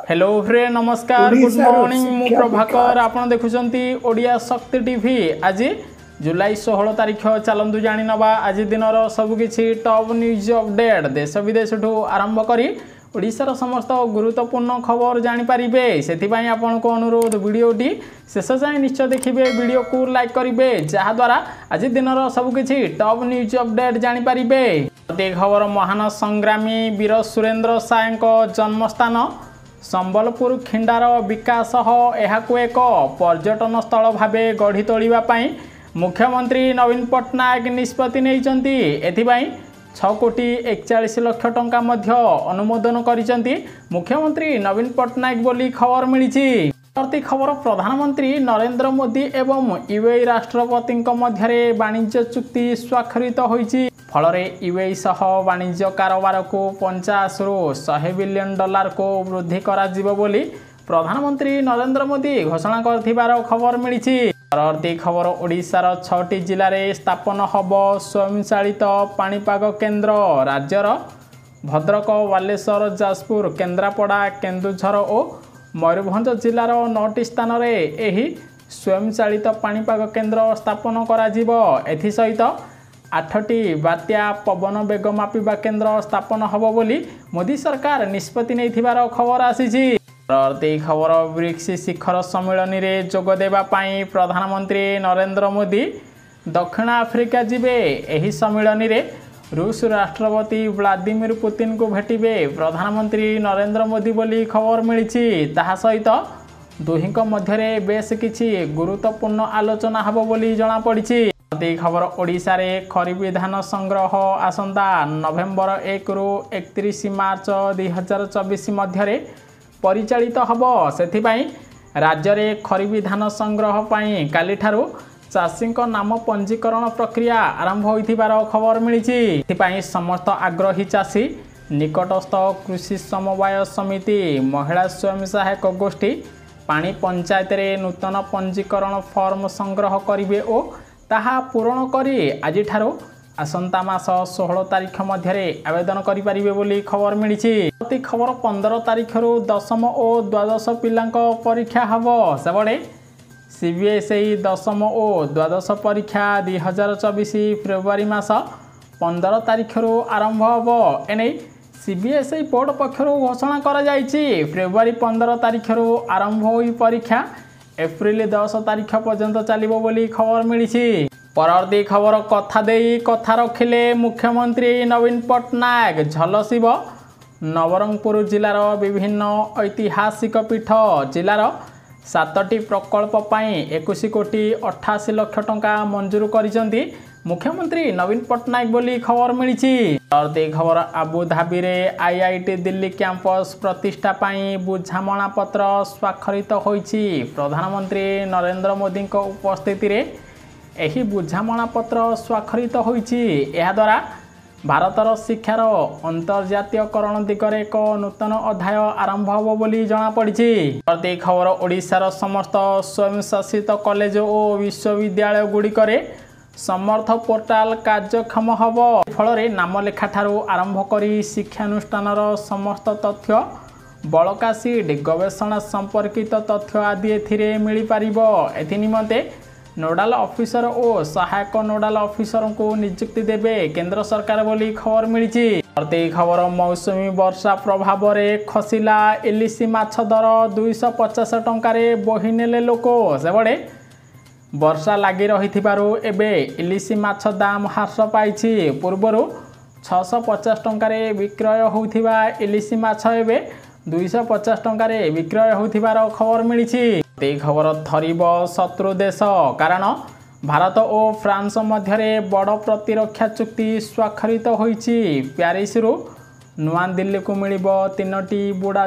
Hello friend नमस्कार good morning मु प्रभाकर आपण देखुचंती ओडिया शक्ति टीवी आज जुलाई 16 तारीख चलतु जानी नवा आज दिन सबकि टॉप न्यूज अपडेट देश विदेश आरंभ करी ओडिशार समस्त गुरुत्वपूर्ण खबर जानीपारे से आपण को अनुरोध वीडियोटी शेष जाए निश्चय देखिए वीडियो को लाइक करेंगे जहाद्वारा आज दिन सबकि टॉप न्यूज अपडेट जानीपारे। खबर महान संग्रामी वीर सुरेंद्र साय जन्मस्थान संबलपुर खिंडार विकास यहाकू एक पर्यटन स्थल भाव गढ़ी तोड़ापी मुख्यमंत्री नवीन पट्टनायक निष्पत्ति नहीं एथिपाई 6 कोटी 41 लाख टंका मध्य अनुमोदन करिसेंती मुख्यमंत्री नवीन पट्टनायक बोली खबर मिली। खबर प्रधानमंत्री नरेंद्र मोदी एवं यूएई राष्ट्रपति मध्य वाणिज्य चुक्ति स्वाक्षरित होईची फल यूएई सह वाणिज्य कारोबार को 50 रु 100 बिलियन डॉलर को वृद्धि करा जिवो बोली प्रधानमंत्री नरेंद्र मोदी घोषणा करथिबार खबर मिली। परवर्ती खबर ओडिशार 6टी जिले में स्थापन हब स्वयं चालित पाणीपाग केन्द्र राज्यर भद्रक बालेश्वर जाजपुर केन्द्रापड़ा केन्दुझर और मयूरभंज जिलार 9टी स्थान में यही स्वयं चालित पाणीपाग केन्द्र स्थापन सहित 8टी बात्या पवन बेग मापिबा केन्द्र स्थापन हब बोली मोदी सरकार निष्पत्ति नहीं खबर आसी। परवर्ती खबर ब्रिक्स शिखर सम्मेलन में जोगदेवाई प्रधानमंत्री नरेंद्र मोदी दक्षिण आफ्रिका जिबे एही सम्मेलन में रूस राष्ट्रपति व्लादिमीर पुतिन को भेटिबे प्रधानमंत्री नरेंद्र मोदी बोली खबर मिली। ताहा सहित दुहिंक मध्य बेस किछि गुरुत्वपूर्ण आलोचना हब बोली जना पड़ी। खबर ओडिशा रे खरीफ धान संग्रह आसंता नवेम्बर 1 रु 31 मार्च 2024 मध्य परिचालित हब सेथिपाई राज्य में खरीफ धान संग्रह पाई काली ठारू चाषी नाम पंजीकरण प्रक्रिया आरंभ होइथिबार खबर मिली। समस्त आग्रही चाषी निकटस्थ कृषि समवाय समिति महिला स्वयं सहायक गोष्ठी पानी पंचायत रे नूतन पंजीकरण फॉर्म संग्रह करिवे और ताहा पूरण करी आज ठारू आसंता मास 16 तारीख मध्य आवेदन करें बोली खबर मिली। खबर 15 तारीख रु 10म और द्वादश पिला परीक्षा हम सेबड़े सीबीएसई 10म और द्वादश परीक्षा 2024 फेब्रुआरी मास 15 तारीख रु आरंभ हम एने सीबीएसई बोर्ड पक्षर घोषणा कर फेब्रुआरी 15 तारीख रु आरंभ हो परीक्षा एप्रिल 10 तारीख पर्यंत चलिबो बोली खबर मिली। परवर्ती खबर कथा देई कथा रखिले मुख्यमंत्री नवीन पट्टनायक झलसिब नवरंगपुर जिलार विभिन्न ऐतिहासिक पीठ जिलार 7टी प्रकल्प पाई 21 कोटी 88 लाख टंका मंजूर करिसेंती मुख्यमंत्री नवीन पट्टनायक बोली खबर मिली। परवर्ती खबर आबुधाबी रे आईआईटी दिल्ली कैंपस प्रतिष्ठा पाई बुझामणा पत्र स्वाक्षरित होईची प्रधानमंत्री नरेंद्र मोदी उपस्थिति रे एही बुझामणा पत्र स्वाक्षरित होईची एहा द्वारा भारतर शिक्षार अंतर्जातीयकरण दिगरे एक नूतन अध्याय आरंभ हो बोली जना पड़ी। प्रति खबर ओडिशार समस्त स्वयंशासित कॉलेज और विश्वविद्यालय गुड़िकरे समर्थ पोर्टाल कार्यक्षम हब फल नामलेखा ठारू आरंभ करी शिक्षानुष्ठानर समस्त तथ्य बलका सीट गवेषणा संपर्कित तथ्य आदि एथिरे मिली पारिबो। एथि निमंते नोडाल ऑफिसर और सहायक नोडाल ऑफिसर को नियुक्ति देवे केंद्र सरकार बोली खबर मिली। प्रति खबर मौसुमी वर्षा प्रभाव में खसिला इलिशी माछ दर 250 टंकार बोही नेले लोक सेबड़े वर्षा लगी रही एबे इलिशी माछ दाम ह्रास पाई पूर्वर 650 टंकार विक्रय होउथिबा इलिशी माछ एबे 250 टंकार विक्रय होउथिबार खबर मिली। खबर थरिब शत्रु देश कारण भारत और फ्रांस मध्य बड़ प्रतिरक्षा चुक्ति स्वाक्षरित होईची प्यारिस रु नुआ दिल्ली को मिलिबो 3टी बुड़ा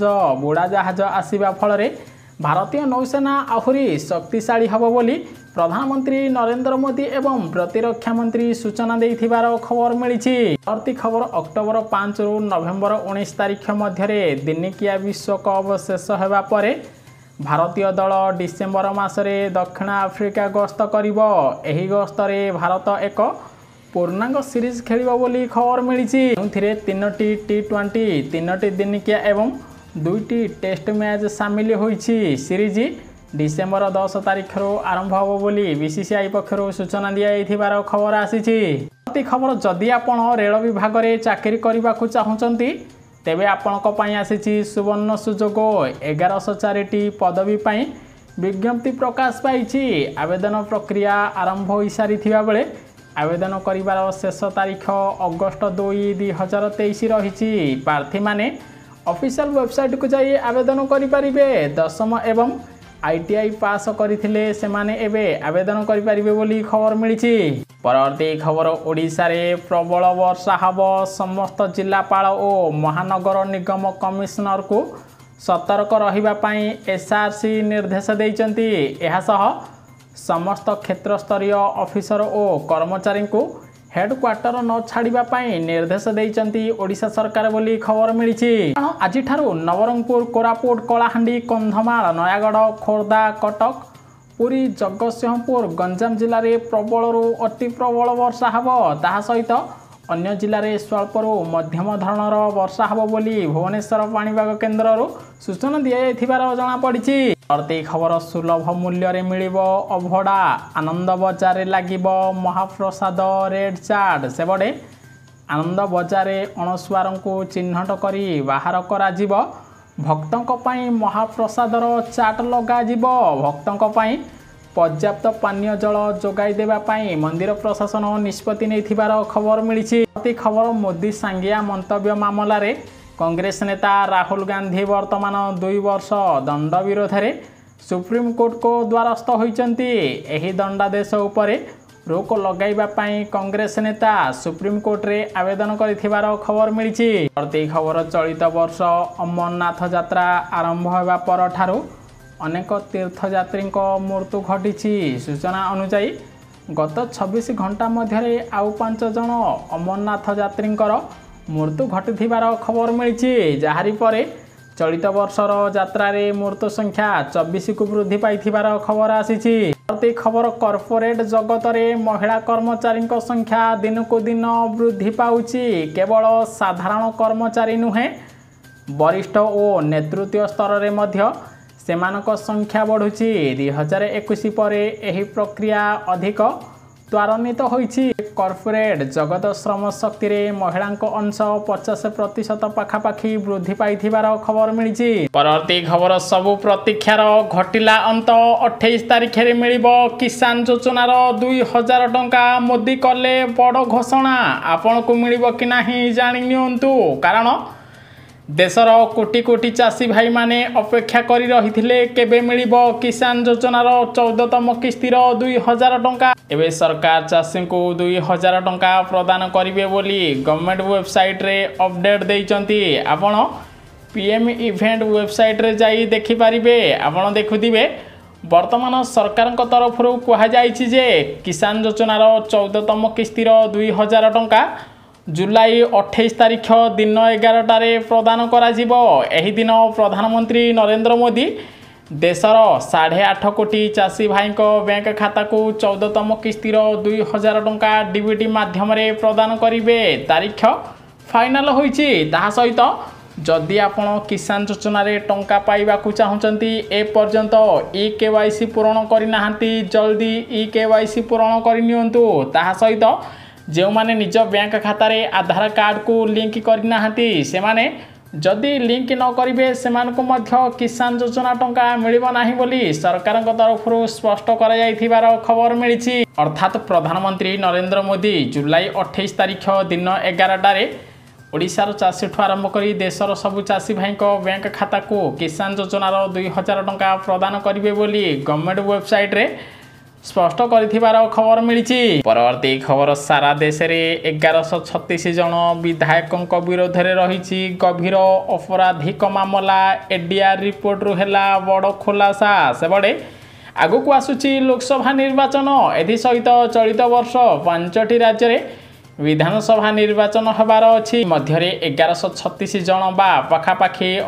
जहाज आसीबा फल भारतीय नौसेना आहुरी शक्तिशाली हब बोली प्रधानमंत्री नरेंद्र मोदी एवं प्रतिरक्षा मंत्री सूचना देथिबार खबर मिली। प्रति खबर अक्टोबर 5 रु नवेम्बर 19 तारीख मध्य दिनिकिया विश्वकप शेष होगा पर भारतीय दल डिसेम्बर मासरे दक्षिण आफ्रिका गस्त करिबो। एही गस्तरे भारत एक पूर्णांग सीरीज खेलिबो बोली खबर मिली। 3टी T20 3टी दिनिकिया एवं दुईटी टेस्ट मैच सामिल होईछि। सीरीज डिसेम्बर 10 तारिख आरंभ हो बोली बीसीसीआई पक्षर सूचना दिया खबर आसी। खबर जदि आपण रेल विभाग में चाकरी करने को चाहते तेबे आपणक पई आसी सुवर्ण सुजोग 1104 पदवी पई विज्ञप्ति प्रकाश पाई। आवेदन प्रक्रिया आरंभ हो सारी बेले आवेदन करिवार शेष तारीख अगस्त 2, 2023 रही। प्रार्थी माने ऑफिशियल वेबसाइट को जाई आवेदन करिपारिबे। 10वीं एवं आईटीआई पास करथिले सेमाने एबे आवेदन करिपारिबे बोली खबर मिली। परवर्ती खबर ओडिशा रे प्रबल वर्षा हब। समस्त जिलापाल और महानगर निगम कमिशनर को सतर्क रहिबा पई एसआरसी निर्देश देइचंती। एहा सह समस्त क्षेत्र स्तरीय ऑफिसर और कर्मचारी को हेडक्वार्टर न छाड़िबा पई निर्देश देइचंती ओडिशा सरकार बोली खबर मिली। आज ठारू नवरंगपुर, कोरापुट, कलाहांडी, कंधमाल, नयागढ़, खोर्धा, कटक, पुरी, जगतसिंहपुर, गंजाम जिले में प्रबल अति प्रबल वर्षा हब। ता सहित अन्य जिले में स्वल्परू मध्यम धरणर वर्षा हब बोली भुवनेश्वर पाणीपाग केन्द्र सूचना दिया जमापड़ी। प्रति खबर सुलभ मूल्य रे मिलिबो अभड़ा। आनंद बजार लागिबो महाप्रसाद रेड चार्ट। सेबडे आनंद बजार अणसुआर को चिन्हट करी बाहर कराजिबो। भक्तों पई महाप्रसादर चाट लगाजिबो। भक्तों पई पर्याप्त पानीय जल जोगाई देबा पई मंदिर प्रशासन निष्पत्ति नैथिबार खबर मिली। खबर मोदी सांगिया मंतव्य मामला रे कांग्रेस नेता राहुल गांधी वर्तमान 2 वर्ष दंड विरोध में सुप्रीम कोर्ट को द्वारस्थ होइचंती। एही दंडादेश उपरे रोक लगाइबा पई कांग्रेस नेता सुप्रीम कोर्ट रे आवेदन करिथिबार खबर मिली। प्रति खबर चलित वर्ष अमरनाथ यात्रा आरंभ होगा पर ठारू अनेक तीर्थयात्री मृत्यु घटी। सूचना अनुसार गत 26 घंटा मध्य आउ 5 जन अमरनाथ यात्री मृत्यु घटी खबर मिली। जहारी परे चलित वर्षर यात्रा रे मृत्यु संख्या 24 को वृद्धि पाई खबर आसी। प्रति खबर कॉर्पोरेट जगत रे महिला कर्मचारी संख्या दिन को दिन वृद्धि पाउची। केवल साधारण कर्मचारी नुहे वरिष्ठ और नेतृत्व स्तर रे मध्य सेमानक संख्या बढ़ुची। 2021 परे एही प्रक्रिया अधिक त्वरान्वित होइछि। कॉर्पोरेट जगत श्रम शक्ति रे महिला अंश 50% पाखापाखि वृद्धि पाई खबर मिली। परवर्ती खबर सबु प्रतीक्षार घटिला अंत। 28 तारिख रे मिलिबो किसान योजनार 2000 टंका। मोदी कले बड़ घोषणा। आपन को मिलिबो कि नाही जानि नियंतु। कारण देशर कोटी कोटी चाषी भाई माने अपेक्षा करी रहिथिले केबे मिलिबो किसान योजनार 14तम किस्तिर 2000 टंका। एबे सरकार चाषी को 2000 टंका प्रदान करिवे बोली गवर्नमेंट वेबसाइट रे अपडेट देइचंती। आपण पीएम इवेंट वेबसाइट रे जाई देखि पारिबे। आपण देखुथिबे वर्तमान सरकार तरफ कहा जाइछि जे किसान योजनार 14तम किस्तिर 2000 टंका जुलाई 28 तारिख दिन 11टारे प्रदान कराजिबो। एही दिन प्रधानमंत्री नरेंद्र मोदी देशर 8.5 कोटी चाषी भाई बैंक खाता को 14तम किस्तिर 2000 टंका डीबीटी माध्यम प्रदान करिवे। तारीख फाइनाल होइछि। ताहा सहित जदि आपण किसान योजना रे टंका पाइबा को चाहउचंती ए पर्यंत ई-केवाईसी पूर्ण करि नाहंती जल्दी ई-केवाईसी पूर्ण करि नियंतु। ताहा सहित जो माने निज बैंक खाता रे आधार कार्ड को लिंक करि नाहंती सेमाने जदि लिंक न करिवे सेमान को मध्य किसान योजना टंका मिलिबो नाही बोली सरकार तरफ स्पष्ट करा जाइथिबार खबर मिली। अर्थात प्रधानमंत्री नरेंद्र मोदी जुलाई 28 तारिख दिन 11टारे ओडिशार चाषी ठू आरंभ करी देशर सबु चाषी भाई बैंक खाता को किसान योजनार 2000 टंका प्रदान करिवे बोली गवर्नमेंट वेबसाइट रे स्पष्ट करिथिबार खबर मिली। परवर्ती खबर सारा देश रे 1136 जन विधायकों विरोध में रही गभीर अपराधिक मामला। एडीआर रिपोर्ट रु हेला बड़ खुलासा। सेबड़े आगु को आसुची लोकसभा निर्वाचन। एथि सहित चलित वर्ष 5टी राज्य रे विधानसभा निर्वाचन होबार अछि। मध्य 1136 जन बा पाखापाखि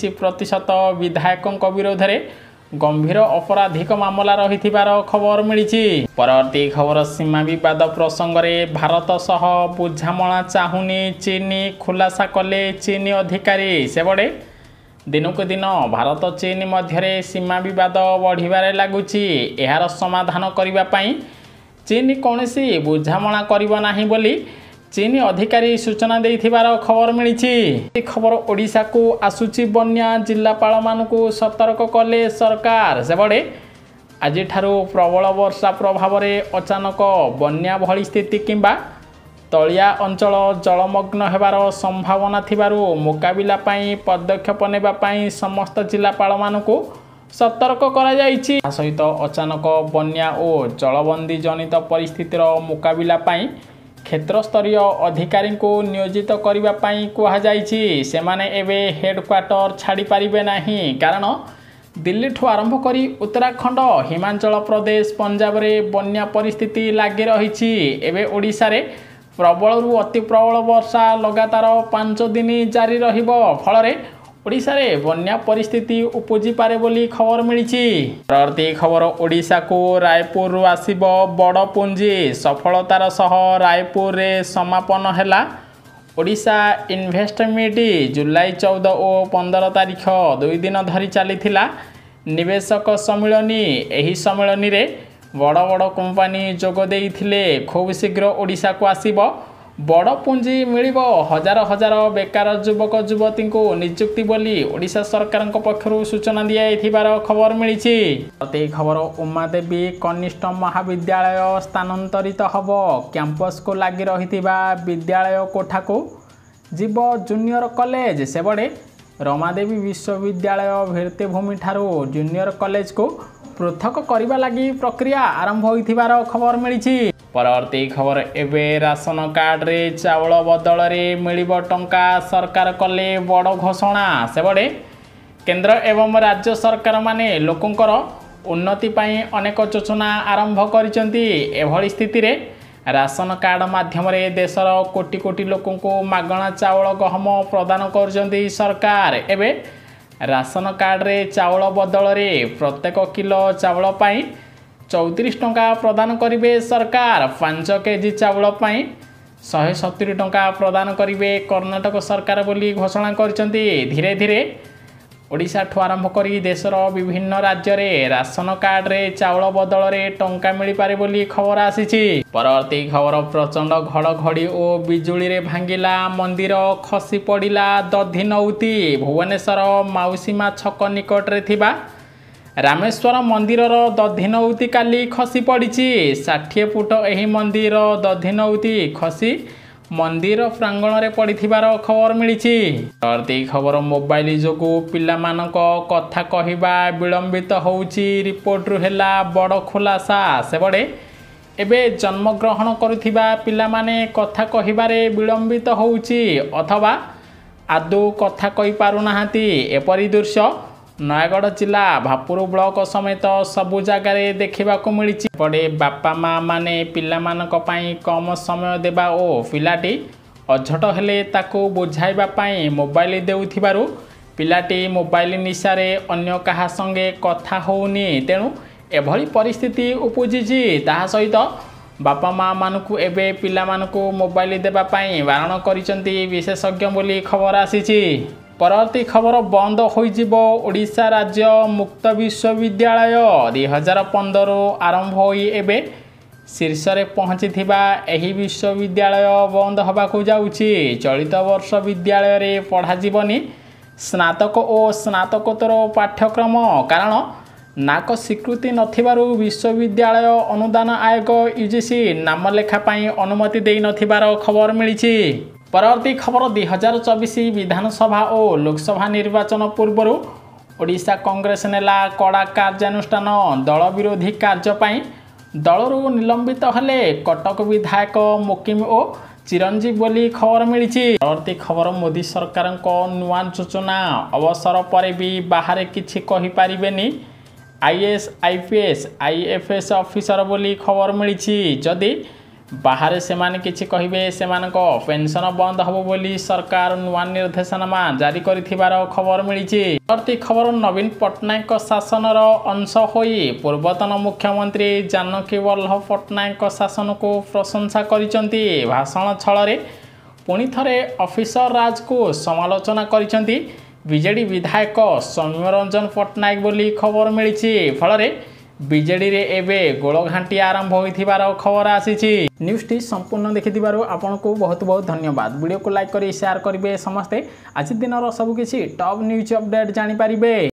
28% विधायकों विरोध में गंभीर अपराधिक मामला रही खबर मिली। परवर्ती खबर सीमा विवाद प्रसंग में भारत सह बुझामणा चाहुनी चीनी खुलासा कले चीनी अधिकारी। सेबड़े दिनकु दिन भारत चीन मध्य सीमा विवाद बढ़िबारे लागुची। एहार समाधान करने पाई चीन कौनसी बुझामणा करिबो नाही बोली चीन अधिकारी सूचना देथिबार खबर मिली। खबर ओडिशा को आसुची बन्या जिल्लापाल मानकु सतर्क कले सरकार। सेबडे आज प्रबल वर्षा प्रभाव में अचानक बन्या भली स्थिति किंबा तलिया अंचल जलमग्न हेबार संभावना थिबारु मुकाबिला पाई पदक्षेप नेबा पाई समस्त जिल्लापाल मानकु सतर्क करा जायछि। सहित अचानक बन्या और जलबंदी जनित परिस्थितिर मुकाबिला पाई क्षेत्र स्तरीय अधिकारी को नियोजित करने पाई कहा जायछि। सेमाने एबे हेडक्वार्टर छाड़ी पारिबे नाही, कारण दिल्ली ठू आरंभ करी उत्तराखंड, हिमाचल प्रदेश, पंजाब रे बन्या परिस्थिति लागी रही। एबे ओडिशा रे प्रबल अति प्रबल वर्षा लगातार 5 दिन जारी रहिबो, फल ओडिशा रे बन्या परिस्थिति उपजी पारे बोली खबर मिली। परवर्ती खबर ओडिशा को रायपुर आसिबो बड़ पुंजी। सफलतार सह रायपुर रे समापन हैला ओडिशा इन्वेस्टमेंट। जुलाई 14 और 15 तारीख 2 दिन धरी चलीथिला निवेशक सम्मिलनी। एही सम्मिलनी रे बड़ बड़ कंपनी जोग देइथिले। खूब शीघ्र ओडिशा को आसिबो बड़ पुंजी मिलिबो। हजार हजार बेकार युवक युवती को नियुक्ति बोली ओडिशा सरकार पक्षरु सूचना दियाइथिबार खबर मिली। खबर उमादेवी कनिष्ठ महाविद्यालय स्थानांतरित हब। कैंपस को लगी रहिथिबा विद्यालय कोठा को जीव जूनियर कॉलेज। सेबडे रमादेवी विश्वविद्यालय भित्तिभूमि ठारू जूनियर कॉलेज को पृथक करने लगी प्रक्रिया आरंभ होइथिबार खबर मिली। परवर्ती खबर एबे राशन कार्ड रे चावल बदल रे मिलिबो टंका। सरकार कले बड़ घोषणा। सेबडे केंद्र एवं राज्य सरकार माने लोकंकर उन्नति पाई अनेक योजना आरंभ करिसेंती। एभली स्थिति रे राशन कार्ड माध्यम रे देशर कोटी कोटी लोकों को मागणा चावल गहम प्रदान करजंती सरकार। एबे राशन कार्ड रे चावल बदल रे प्रत्येक किलो चावल पाई 34 टंका प्रदान करिवे सरकार। 5 केजी चावल पाई 170 टंका प्रदान करिवे कर्नाटक सरकार बोली घोषणा करचंती। धीरे धीरे ओडिशा ठू आरंभ करी देशर विभिन्न राज्य रे राशन कार्ड रे चावल बदल रे टंका मिली पारे बोली खबर आसीछि। परवर्ती खबर प्रचंड घड़घड़ी और बिजुली रे भांगिला मंदिर, खसी पड़िला दधिनौती। भुवनेश्वर माउसीमा छक निकट रे थिबा रामेश्वर मंदिर दधिनौती काली खसी पड़ी। 60 फुट एही मंदिर दधिनौती खसी मंदिर प्रांगण रे पड़िथिबार खबर मिली। परवर्ती खबर मोबाइल जोगु पिलामानक कथा कहिबा विलंबित होउची। रिपोर्ट रु हेला बड़ खुलासा। सेबडे एबे जन्म ग्रहण करुथिबा पिलामाने कथा कहिबारे विलंबित होउची अथवा आदौ कथा कहि पारु नाहांती। एपरि दृश्य नयगढ़ जिला भापुर ब्लॉक समेत सबु जगार देखा मिली। पड़े बापा माँ माने पिलामानक पई कम समय देबा ओ पिलाटी अझट हेले ताको बुझाइबा पई मोबाइल देउथिबारु पिलाटी मोबाइल निशारे अन्य कहा संगे कथा होउनी। तेणु एभली परिस्थिति उपजिछि। ताहा सहित बापा माँ मानकु एबे पिलामानकु मोबाइल देबा पई बारण करिसंती विशेषज्ञ बोली खबर आसीछि। परवर्ती खबर बंद होइजिबो ओडिशा राज्य मुक्त विश्वविद्यालय। 2015 आरंभ होई एबे शीर्ष रे पहुंची थिबा एही विश्वविद्यालय बंद होबाकू जाउछि। चलित वर्ष विद्यालय रे पढ़ा जीवनी स्नातक और स्नातकोत्तर पाठ्यक्रम, कारण नाक स्वीकृति नथिबारु विश्वविद्यालय अनुदान आयोग यूजीसी नाम लेखा पई अनुमति देई नथिबार खबर मिलिछि। परवर्ती खबर 2024 विधानसभा और लोकसभा निर्वाचन पूर्व ओडिशा कांग्रेस नेला कड़ा कार्यानुष्ठान। दल विरोधी कार्य दलरू निलंबित हेले कटक विधायक मुकिम और चिरंजीव बोली खबर मिली। परवर्ती खबर मोदी सरकार नुआ योजना अवसर पर भी बाहर किछि कहि पारिबेनी आईएएस आईपीएस आईएफएस ऑफिसर बोली खबर मिली। जदि बाहर से किछि कहिबे सेमानक पेंशन बंद हबो बोली सरकार नुआ निर्देशनामा जारी करिथिबार खबर मिली। परवर्ती खबर नवीन पट्टनायक शासनर अंश होई पूर्वतन मुख्यमंत्री जानकी वल्लभ पट्टनायक शासन को प्रशंसा करिसंती। भाषण छଳରେ पुणी थरे ऑफिसर राज को समालोचना करिसंती। विजेडी विधायक सौम्यरंजन पट्टनायक बोली खबर मिली फल बीजेडी रे एबे गोलघांटी आरंभ होइथिबार खबर आसीछि। न्यूज़ टी संपूर्ण देखिथिबारु आपनको बहुत बहुत धन्यवाद। वीडियो को लाइक करी शेयर करिवे समस्ते आज दिनर सब किछि टॉप न्यूज अपडेट जानि पारिबे।